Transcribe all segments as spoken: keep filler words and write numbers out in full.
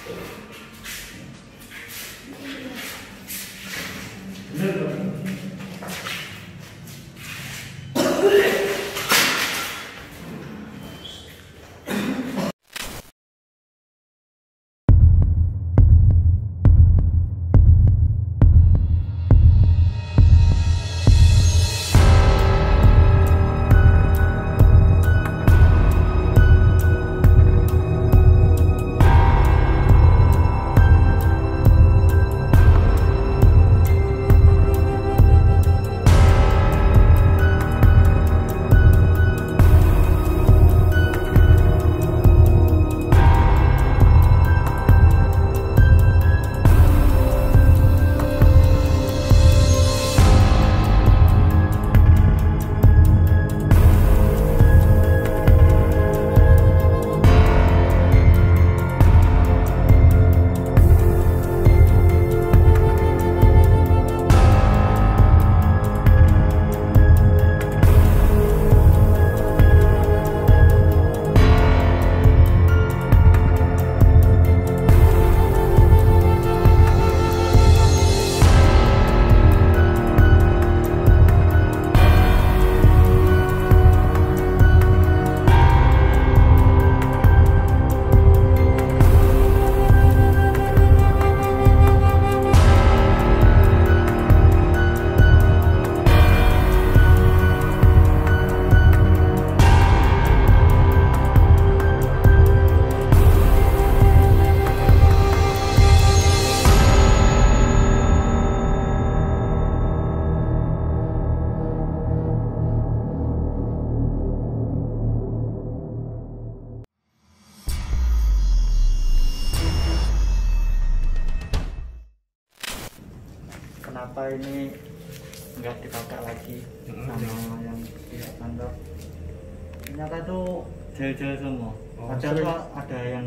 Kenapa ini nggak dipakai lagi sama hmm. yang pihak kantor? Ternyata itu jahil-jahil semua. Oh, Padahal sering. Ada yang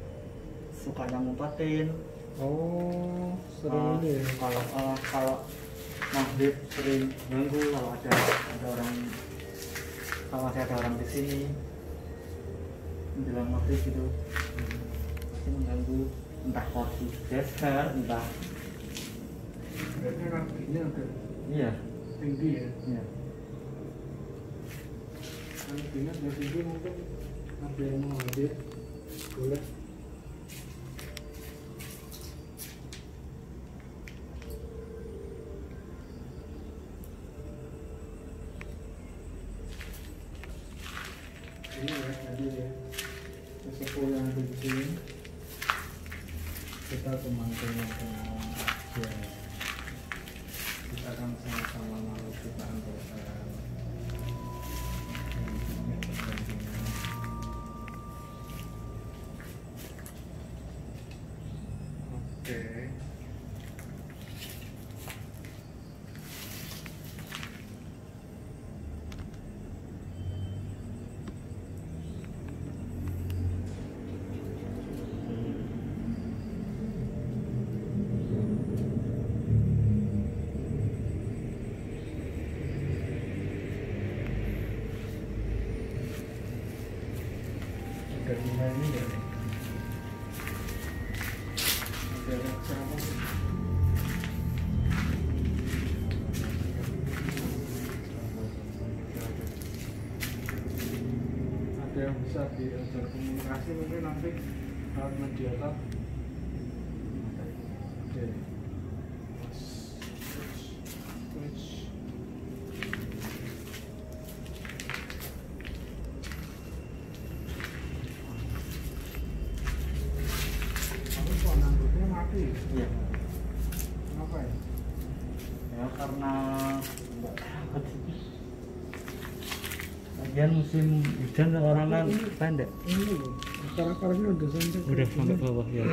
sukanya ngumpetin. Oh, sering uh, ini ya? Kalau uh, kalau maghrib sering ganggu kalau ada ada orang kalau masih ada orang di sini menjelang maghrib gitu pasti mengganggu, entah kursi geser, entah kayaknya kakinya agak iya tinggi ya. Iya. Kalau kakinya agak tinggi mungkin ada yang mau ambil, boleh. Ini ya tadi ya sesepuh yang ada di sini kita pemantaunya ya. Kita akan sama-sama melakukan doa. Oke. Udah mulai ini ya. Ada rasa apa? Ada yang bisa diajar komunikasi mungkin nanti lewat mediator. Oke. Iya. Kenapa ya? Ya karena bagian musim hujan orang kan pendek. Ini loh, akar-akarnya udah sampai Udah sampai bawah ya.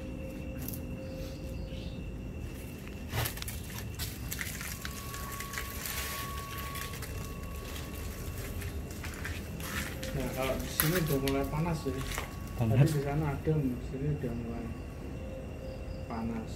Nah kalau di sini udah mulai panas ya. Panas. Tadi di sana adem, di sini udah mulai panas.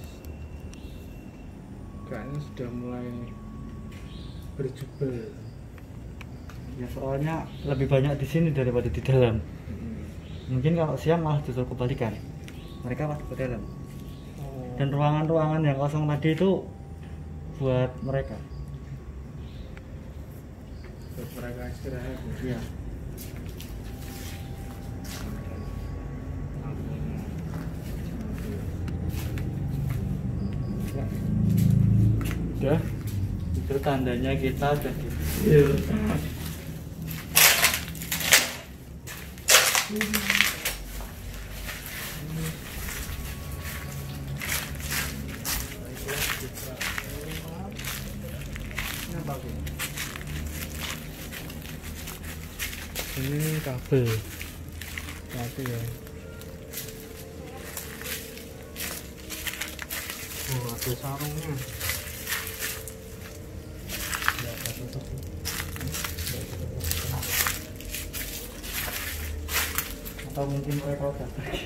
Kayaknya sudah mulai berjubel. Ya soalnya lebih banyak di sini daripada di dalam. Hmm. Mungkin kalau siang malah justru kebalikan. mereka masuk ke dalam. Oh. Dan ruangan-ruangan yang kosong tadi itu buat mereka. Buat mereka istirahat. Iya. Udah, itu tandanya kita udah di. Ini kabel mati ya. Oh, ada sarungnya. Atau mungkin mereka udah pergi.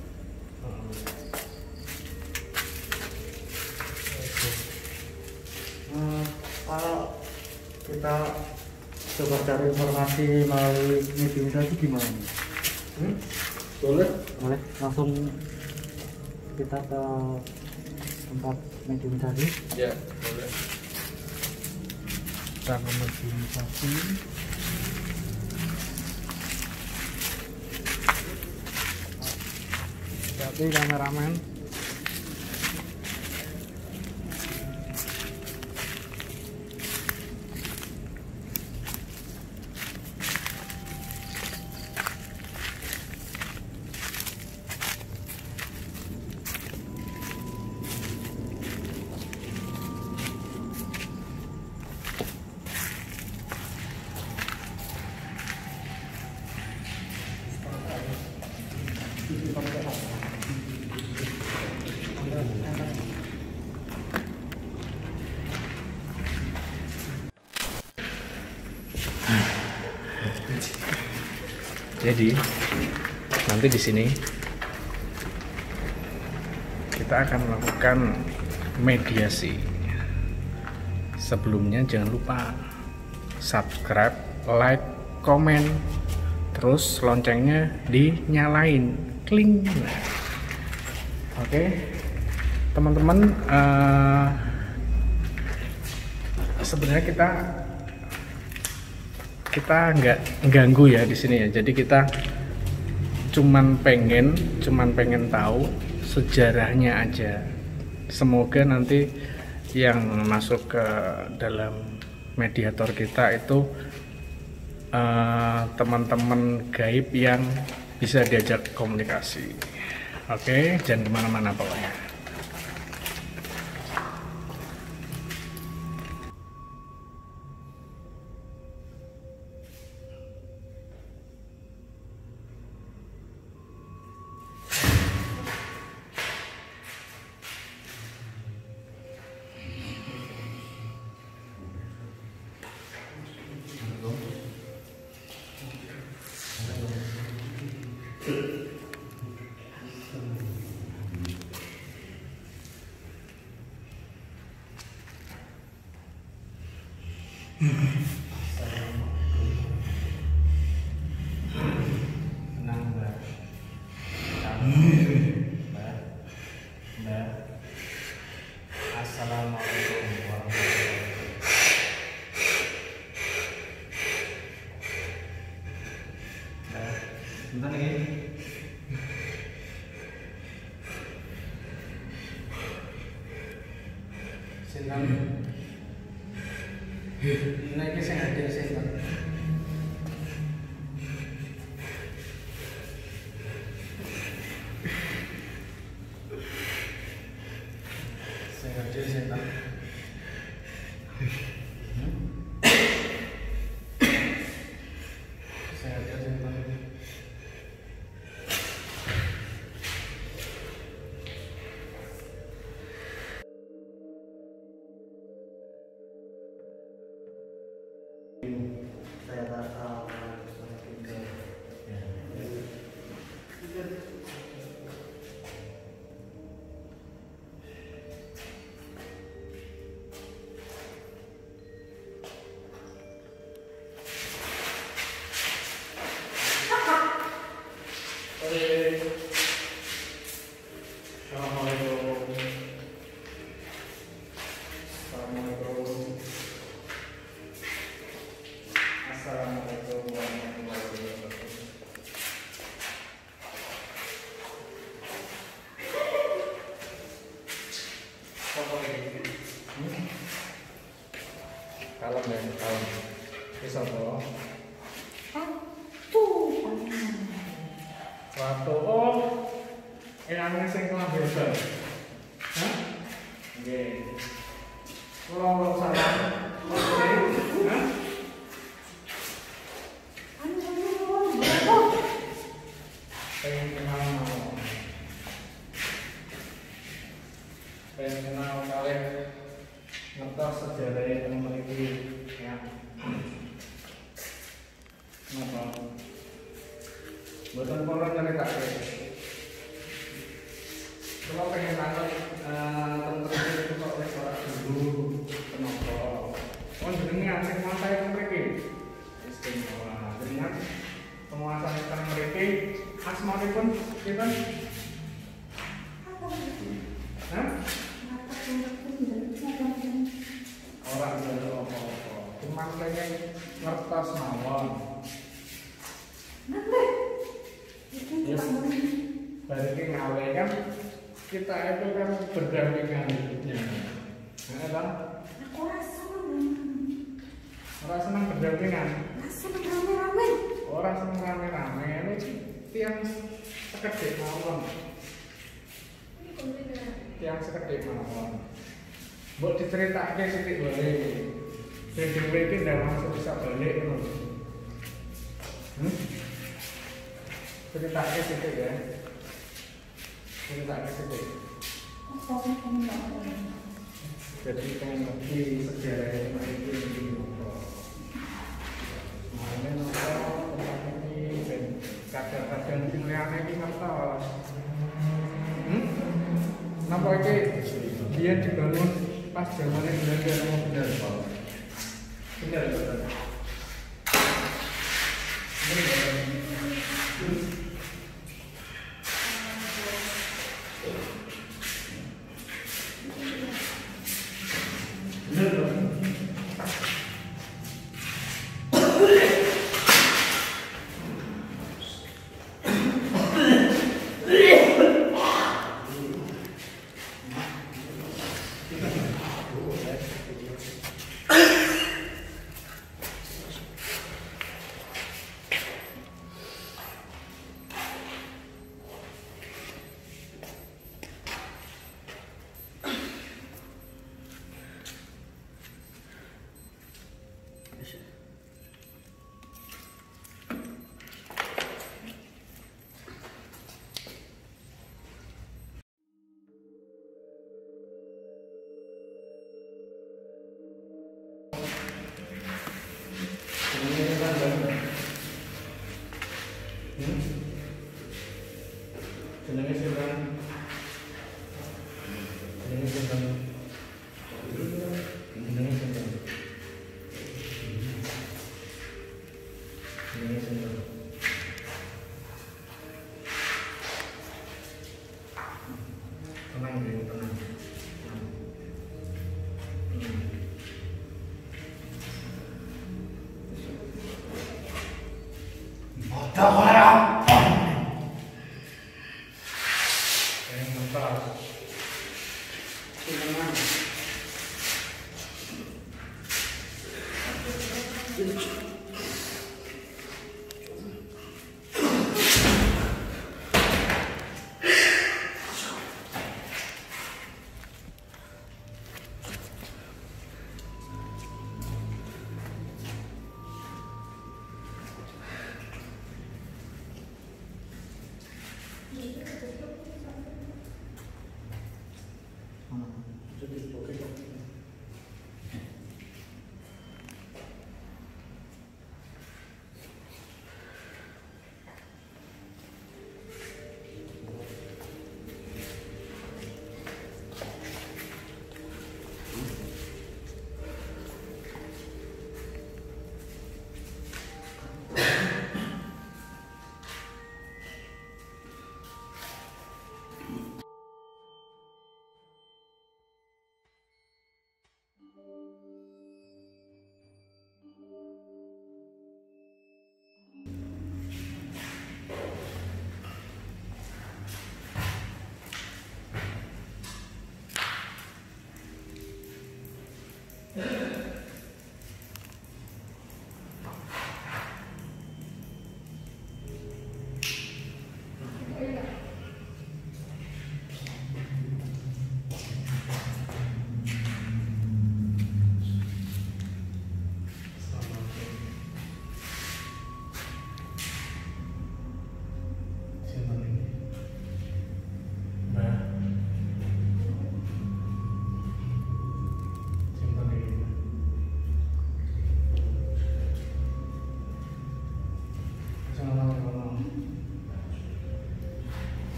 Nah, kalau kita coba cari informasi melalui medium tadi gimana nih? Hmm? Boleh? Boleh langsung kita ke tempat medium tadi? Ya, boleh. Kita ke medium tadi. Hati kameramen. Jadi nanti di sini kita akan melakukan mediasi. Sebelumnya jangan lupa subscribe, like, komen, terus loncengnya dinyalain, kling. Oke, teman-teman, uh, sebenarnya kita kita nggak ganggu ya di sini ya. Jadi kita cuman pengen cuman pengen tahu sejarahnya aja. Semoga nanti yang masuk ke dalam mediator kita itu uh, teman-teman gaib yang bisa diajak komunikasi. Oke, jangan kemana-mana pokoknya. Tenang, Mbak. Mbak. Mbak. Assalamualaikum warahmatullahi wabarakatuh. Mbak, bentar lagi. Sinten? Niki sing hadir sinten? Sing hadir sinten? Sing hadir sinten? Saya tak tahu. Bisa apa? Ratu. Ratu. Oh, yang sing kelambi bal. Hah? Nggih. Kula salah. Oke. Hah? Pengen kenal mau. Pengen kenal kalian ngertos sejarah yang memiliki ya. Kenapa? Buatan koran ceritake. Kalau pengen tangkap tentang itu kok wis ora dulu kenapa? Oh jenengan sing masai mriki. Istimewa. Jenengan penguasa teng mriki asmanipun sinten? Hah? Ora njaluk apa-apa. Cuma pengen ngertos mawon. Nanti. Yes. Berarti ngawe kan kita itu kan berdampingan hidupnya. Nah, Bang. Aku rasa Orang senang berdampingan. rasa rame-rame. Orang senang rame-rame. Ini tiang sekedip mawon. Tiang sekedip mawon. Mbok diceritake sithik wae. Sing dhewe iki ndak langsung bisa balik ngono. Hmm? Ceritake sithik ya. Ceritake sithik. Jadi pengen ngerti sejarah yang ini ini nopo. Makanya nopo tempat ini dan kadang-kadang pilihan ini ngertos. Hmm? Napa iki dia dibangun pas zamannya Belanda mau benar Pak? Benar benar. Ini benar. Jenenge sinten? Jenenge sinten? Jenenge sinten? Jenenge sinten? Tenang deh, tenang. Bodoh orang. Yang mentas. Tenang.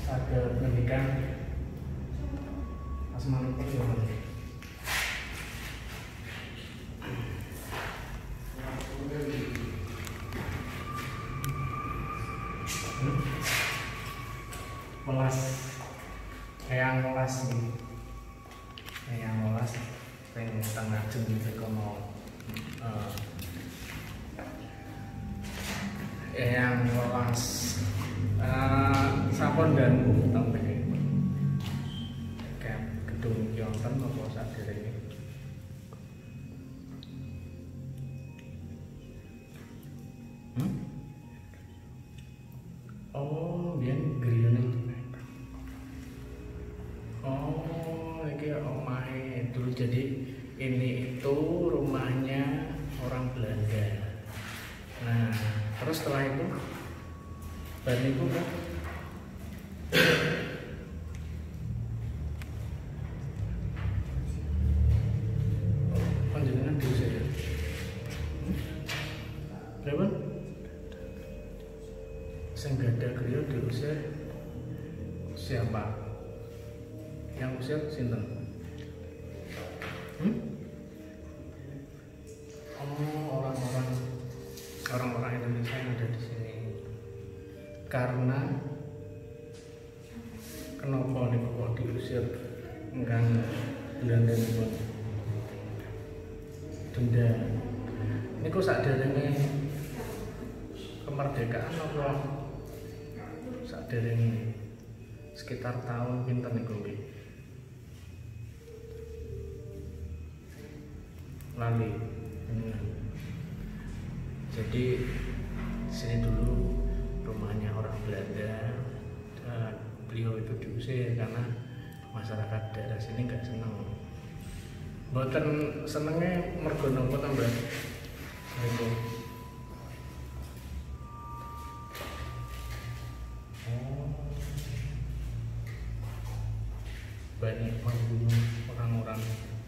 ada pendidikan asmani pun ya. Welas eyang welas nih, eyang welas yang tengah jenis kono eyang welas sampun dan tempe kayak gedung Yonten apa saderenge. Hmm? Oh, biyen griyane. Oh, iki omahe dulu. Jadi ini itu rumahnya orang Belanda. Nah, terus setelah itu ban itu kan panjenengan diusir ya? Berapa? Senggada griya diusir siapa? Yang usir sinten? Hmm? Oh, orang-orang orang-orang Indonesia yang ada di sini. Karena kenapa nih kok diusir engkang Belanda niku? Denda. Niku saderenge kemerdekaan apa saderenge sekitar tahun pinten niku nggih? Lali. Hmm. Jadi sini dulu rumahnya orang Belanda. Uh, beliau itu diusir karena masyarakat daerah sini nggak seneng. Mboten senenge mergo napa ta, Mbak? Niku. Oh. Banyak membunuh orang-orang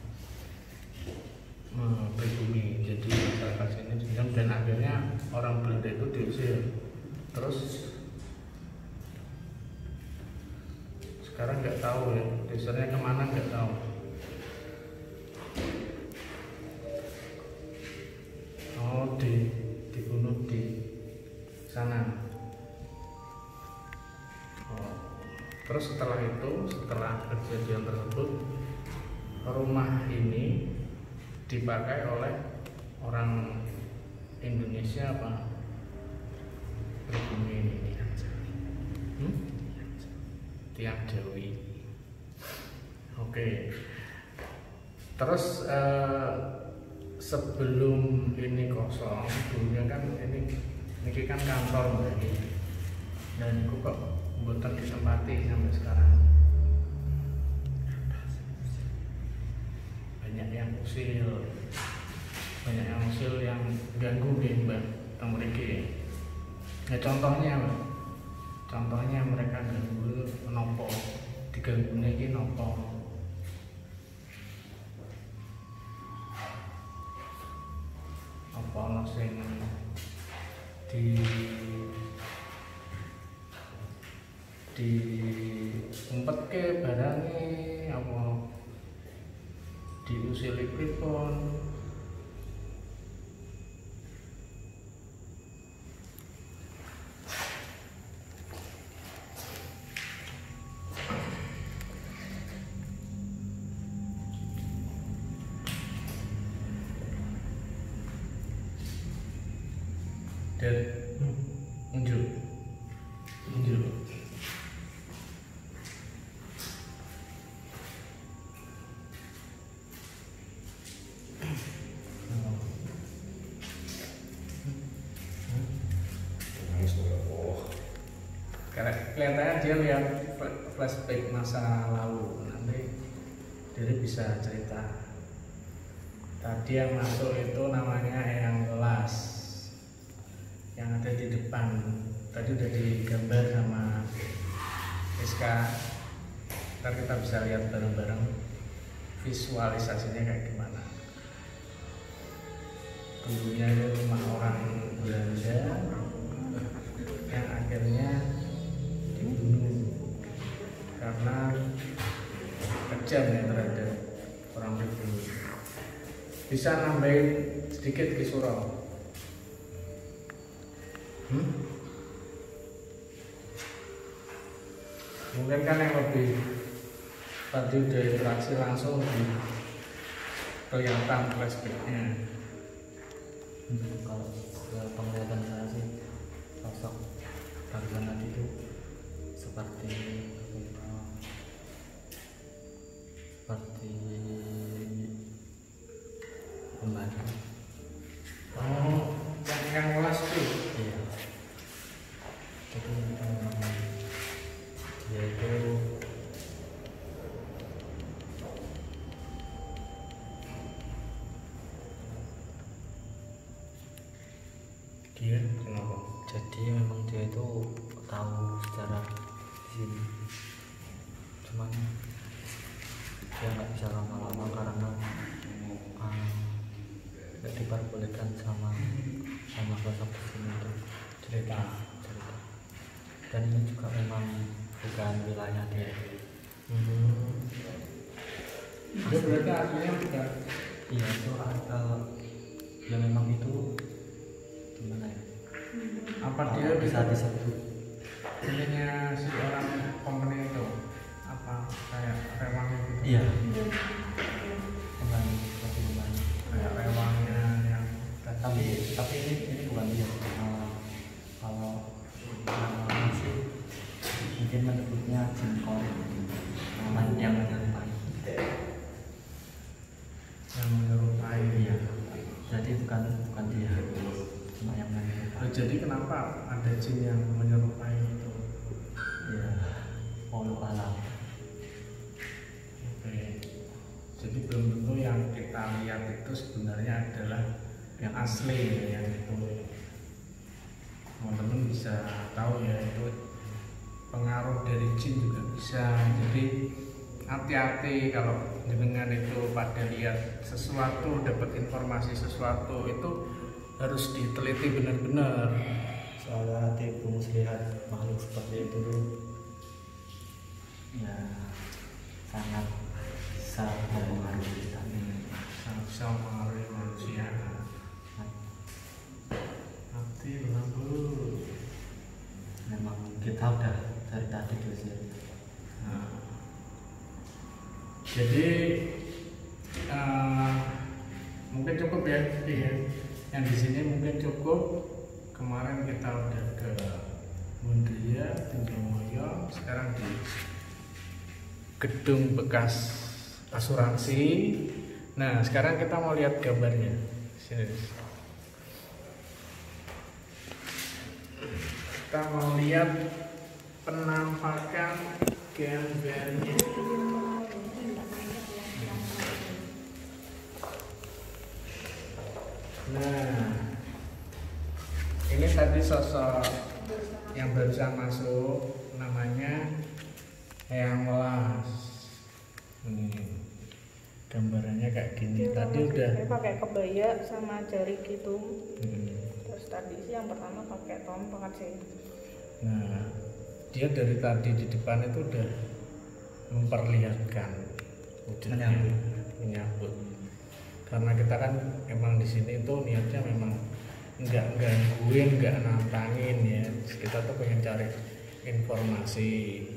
pribumi, jadi masyarakat sini dendam dan akhirnya orang Belanda itu diusir. Terus sekarang nggak tahu ya, diusirnya kemana nggak tahu. Oh, di dibunuh di sana. Oh. Terus setelah itu, setelah kejadian tersebut, rumah ini dipakai oleh orang Indonesia apa pribumi ini, hmm? Tiang Jawi. Oke. Terus eh, sebelum ini kosong, dulunya kan ini ini kan kantor ini, dan itu kok mboten ditempati sampai sekarang. Banyak yang usil, banyak yang usil yang ganggu deh Mbak teng mriki. Ya contohnya, Mbak. Contohnya mereka ganggu nopo, diganggune iki nopo. Apa ana sing di di umpetke barange apa diusili pripun? Dan muncul muncul karena kelihatannya dia lihat flashback masa lalu, nanti dia bisa cerita. Tadi yang masuk itu namanya Eyang Welas, yang ada di depan tadi udah digambar sama Iska. Ntar kita bisa lihat bareng-bareng visualisasinya kayak gimana. Dulunya itu rumah orang Belanda yang akhirnya dibunuh kejam ya terhadap orang pribumi. Bisa nambahin sedikit Ki Suro? Hmm? Mungkin kan yang lebih tadi udah interaksi langsung lebih kelihatan flashbacknya. Hmm, kalau penglihatan saya sih sosok Baglan tadi itu seperti uh, seperti pembantu. Oh, yang yang welas tuh. Iya. Itu um, dia itu Dia kenapa? jadi memang dia itu tahu secara sini, cuman dia nggak bisa lama-lama karena nggak uh, diperbolehkan sama sama sosok di sini itu Cerita. cerita. Dan ini juga memang bukan wilayah dia. Hmm. Dia berarti aslinya bukan. Iya itu uh, ya memang itu gimana ya? Apa Uh, dia bisa bisa disebut ininya si orang company itu apa kayak rewangnya gitu? iya kembali seperti kembali. Kayak rewangnya yang Tapi tapi ini ini bukan dia. Uh, kalau uh, sih mungkin menyebutnya jengkol uh, yang menyerupai. yang menyerupai. Iya. Jadi bukan bukan dia, cuma yang menyerupai. Oh, jadi kenapa ada jin yang menyerupai itu? Iya. Wallahu alam. Oke. Jadi belum tentu yang kita lihat itu sebenarnya adalah yang asli ya, yang itu. Teman-teman bisa tahu ya itu pengaruh dari jin juga bisa. Jadi hati-hati kalau jenengan itu pada lihat sesuatu, dapat informasi sesuatu itu harus diteliti benar-benar. Soalnya hati belum melihat makhluk seperti itu tuh ya sangat sangat mempengaruhi kita. Sangat bisa mempengaruhi manusia. Hati lampu. Memang kita udah dari tadi diusir. Nah, jadi uh, mungkin cukup ya, ya. Yang di sini mungkin cukup. Kemarin kita udah ke Mundria, Tinjaumoyo, sekarang di gedung bekas asuransi. Nah, sekarang kita mau lihat gambarnya. Sini. Kita mau lihat penampakan gambarnya. Nah, ini tadi sosok yang barusan masuk, namanya Eyang Welas. Ini gambarannya kayak gini. Tadi udah Saya pakai kebaya sama jari gitu. hmm. Terus tadi sih yang pertama pakai tongkat sih. Nah, dia dari tadi di depan itu udah memperlihatkan wujudnya, Menyambut. menyambut. Karena kita kan emang di sini tuh niatnya memang nggak gangguin, nggak nantangin ya. Kita tuh pengen cari informasi.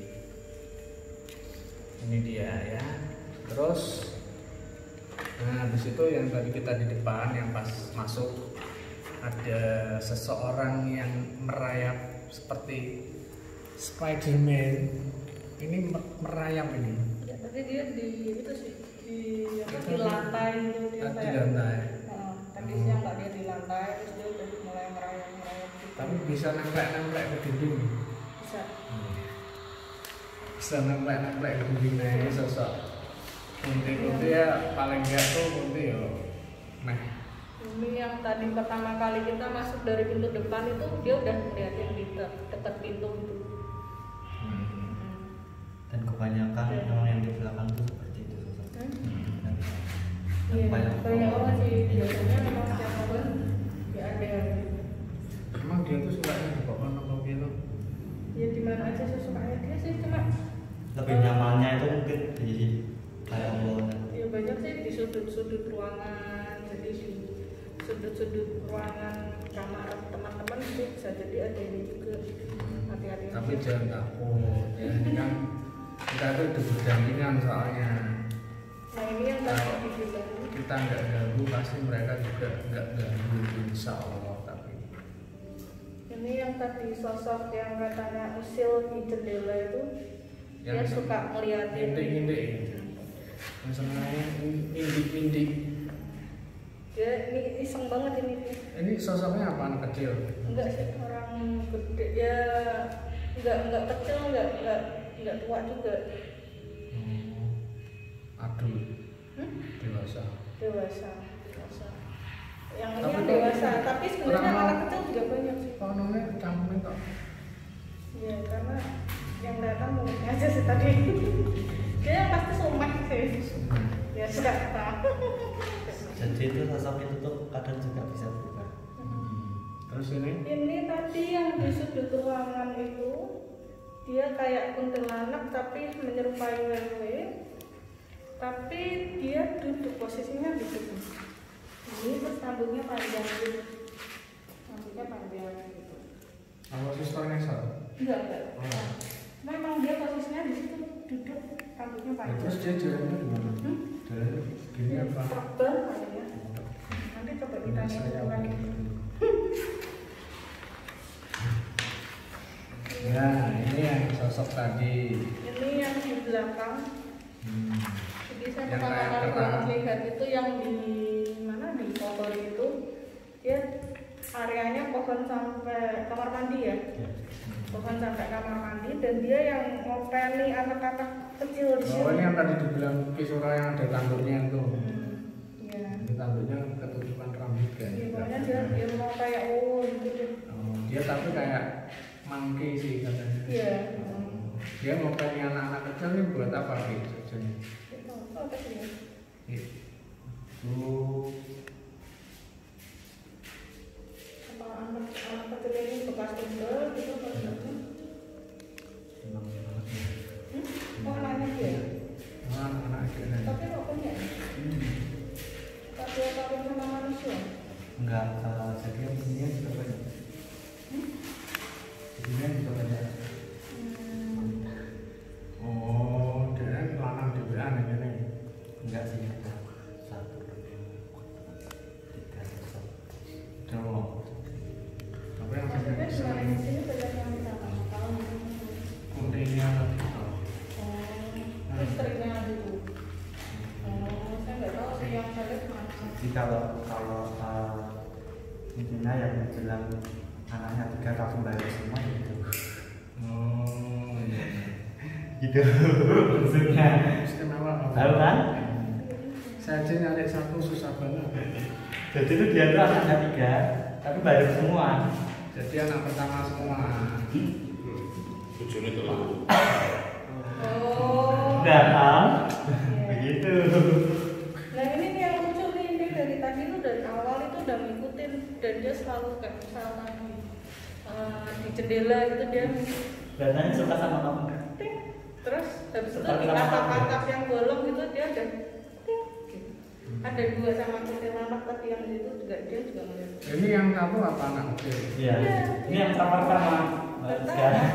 Ini dia ya. Terus, nah di situ yang tadi kita di depan yang pas masuk ada seseorang yang merayap seperti Spiderman. Ini merayap ini. Ya, tadi dia di itu sih di apa di lantai itu dia Di kayak. lantai. Heeh, tadi siang nggak dia di lantai, terus dia udah mulai merayap-merayap gitu. Tapi bisa nempel-nempel ke dinding. Bisa. Bisa nempel-nempel ke dinding nih sosok. Kunti-kunti ya paling enggak tuh kunti ya. Nah, Ini yang tadi pertama kali kita masuk dari pintu depan itu dia udah ngeliatin di de- dekat pintu itu. hmm. Dan kebanyakan memang yang di belakang tuh seperti itu sosok. Hmm? Dan Iya, banyak banyak orang sih Iya. biasanya memang setiap momen ya ada yang gitu. Emang dia tuh sukanya di bawah apa gitu? Ya di mana aja sesukanya dia sih cuma lebih nyamannya itu mungkin di sudut-sudut ruangan, jadi di sudut-sudut ruangan kamar teman-teman itu bisa jadi ada ini juga. Hati-hati. Tapi jangan takut, ya ini kan kita itu udah berdampingan soalnya. Nah ini yang tadi dibilang. Kita nggak ganggu, pasti mereka juga nggak ganggu, insya Allah. Tapi ini yang tadi sosok yang katanya usil di jendela itu, yang dia suka ngeliatin. indik-indik itu, misalnya indik-indik. Dia ini iseng banget ini. Ini sosoknya apa, anak kecil? Enggak sih, orang gede ya, enggak enggak kecil, enggak enggak enggak tua juga. Hmm. Aduh, Hmm? dewasa. Dewasa, dewasa. Yang ini Tapi yang kok dewasa, tapi sebenarnya orang anak mau- kecil juga banyak sih. Kok namanya canggung kok? Ya karena yang datang mulutnya aja sih tadi. Dia yang pasti sumek sih. Ya sudah tahu. Jadi itu sosok itu tuh kadang juga bisa berubah. Terus ini? Ini tadi yang di sudut ruangan itu dia kayak kuntilanak tapi menyerupai wewe, tapi dia duduk, posisinya duduk. Ini terus rambutnya panjang gitu, rambutnya panjang gitu. Apa susternya Sal? Enggak enggak. Oh. Memang dia posisinya di situ duduk, rambutnya Ya, panjang. terus dia jalannya gimana? Hmm? Jalannya gini apa? Terbang kayaknya. Nanti coba ditanya Saya orang. Ya, ini yang sosok tadi. Ini yang di belakang. Hmm. Jadi saya Yang pertama kayak kali kerang. banget lihat itu yang di mana di foto itu dia areanya pohon sampai kamar mandi ya, pohon sampai kamar mandi dan dia yang ngopeni anak-anak kecil di Oh, sini. ini yang tadi dibilang Kisura yang ada tanduknya itu. Hmm, Iya. Di tanduknya ketutupan rambut kan. Iya, pokoknya dia dia mau kayak oh gitu deh. Oh, dia tapi kayak monkey sih katanya. Iya. Oh, dia mau pengen anak-anak kecil ini buat apa gitu sebenarnya? Itu apa sih? Ya? Itu Apa anak anak kecil ini bekas tunggal gitu apa gitu? Hmm? Oh anaknya dia. anak-anak kecil. Tapi kok punya? Tak dia kawin sama manusia? Enggak, uh, jadi yang ini juga banyak. Hmm? Ini juga banyak. Hmm. Oh, dia lanang di W A nih ini. Enggak sih, ada satu, tiga, satu. Coba. Tapi yang Maksudnya sering cuma di sini banyak yang bisa kamu tahu. kuntinya tadi. Oh, istrinya dulu. Oh, saya nggak tahu sih yang saya lihat macam. Jadi kalau kalau uh, intinya yang bilang anaknya tiga langsung bayar semua gitu. Oh, iya. Gitu maksudnya. Istimewa apa? Tahu kan? Saya aja nyari satu susah banget. Jadi itu dia tuh anaknya tiga, tapi bayar semua. Jadi anak pertama semua. Tujuannya itu lah. Oh. Enggak kan? Iya. Begitu. Nah ini nih yang lucu nih, dia dari tadi tuh dari awal itu udah ngikutin dan dia selalu kayak misalnya uh, di jendela gitu dia Katanya suka sama kamu. ting, terus habis itu Suka di sama kamu. atap-atap yang bolong gitu dia ada ting, gitu. Ada dua sama kuntilanak tapi yang itu juga dia juga ngeliat. Ini yang satu apa anak kecil? Iya. Ini yang sama-sama. Sekarang.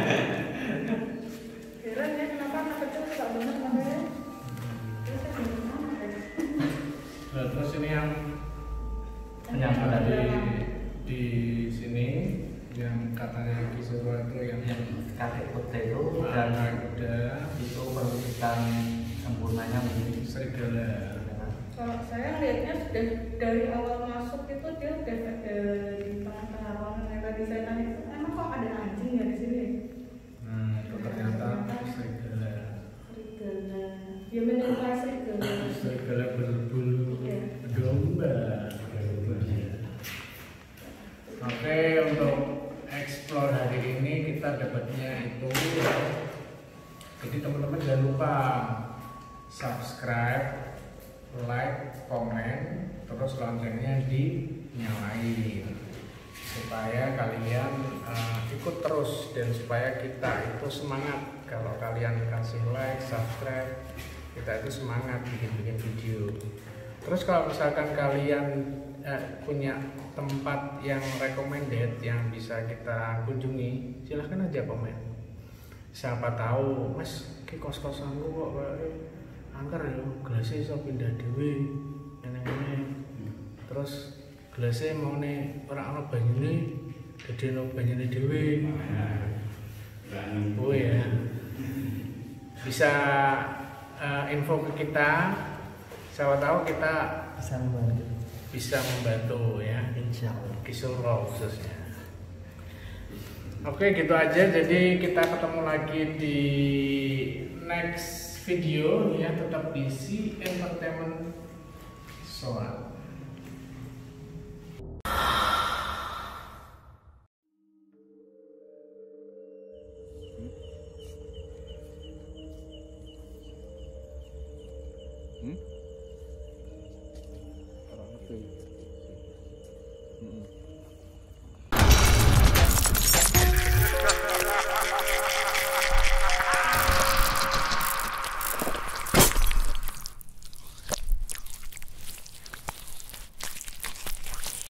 Heran ya kenapa anak kecil suka banget makanya. Terus saya bingung sama ya. Nah, terus ini yang Yang ada di di di sini yang katanya Kisuro itu yang yang kakek putih itu dan dan kuda itu perwujudan sempurnanya menjadi serigala. Kalau saya lihatnya sudah dari awal masuk itu dia udah ada di tengah-tengah ruangan yang tadi saya tanya itu emang kok ada anjing ya di sini? Nah, itu ternyata serigala. Serigala. Dia menyerupai serigala. Serigala berbulu Iya. domba. Oke, untuk explore hari ini kita dapatnya itu. Jadi teman-teman jangan lupa subscribe, like, komen, terus loncengnya dinyalain supaya kalian uh, ikut terus dan supaya kita itu semangat. Kalau kalian kasih like, subscribe, kita itu semangat bikin-bikin video. Terus kalau misalkan kalian eh, punya tempat yang recommended yang bisa kita kunjungi, silahkan aja komen. Siapa tahu mas ki kos-kosanku kok angker ya, gelasnya iso pindah dhewe ngene-ngene. Terus gelasnya mau nih ora ana banyune, dadi ono banyune dhewe. Oh ya. Bisa uh, info ke kita, siapa tahu kita bisa membantu. Bisa membantu ya. Insya Allah. Kisuro khususnya. Oke gitu aja, jadi kita ketemu lagi di next video ya, tetap di C Entertainment Soal.